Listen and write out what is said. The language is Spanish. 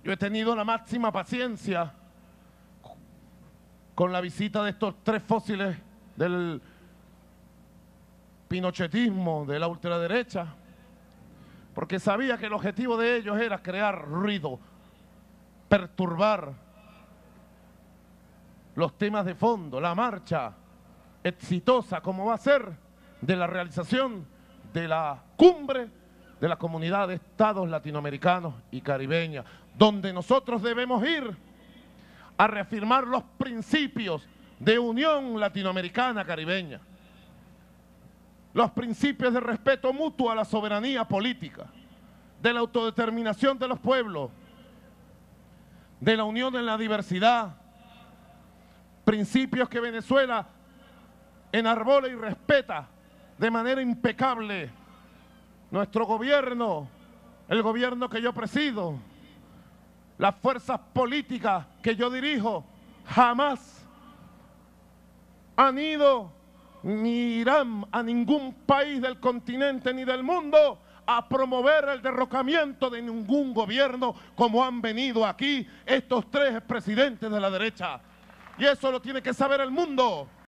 Yo he tenido la máxima paciencia con la visita de estos tres fósiles del pinochetismo, de la ultraderecha, porque sabía que el objetivo de ellos era crear ruido, perturbar los temas de fondo, la marcha exitosa como va a ser de la realización de la cumbre de la Comunidad de Estados Latinoamericanos y Caribeña, donde nosotros debemos ir a reafirmar los principios de unión latinoamericana caribeña, los principios de respeto mutuo a la soberanía política, de la autodeterminación de los pueblos, de la unión en la diversidad, principios que Venezuela enarbola y respeta de manera impecable. Nuestro gobierno, el gobierno que yo presido, las fuerzas políticas que yo dirijo, jamás han ido ni irán a ningún país del continente ni del mundo a promover el derrocamiento de ningún gobierno como han venido aquí estos tres presidentes de la derecha. Y eso lo tiene que saber el mundo.